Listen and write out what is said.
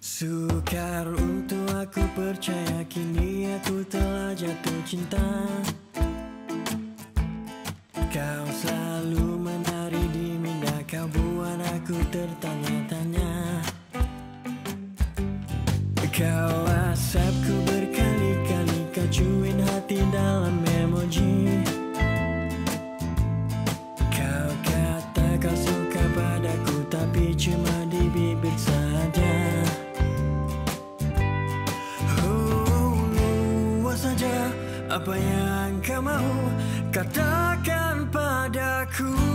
Sukar untuk aku percaya kini aku telah jatuh cinta. Kau selalu menari di minda, kau buat aku tertanya-tanya. Kau asapku berkali-kali, kau cuit hati dalam emoji. Kau kata kau suka padaku, tapi cuma di bibir saja. Luas saja apa yang kau mau katakan padaku.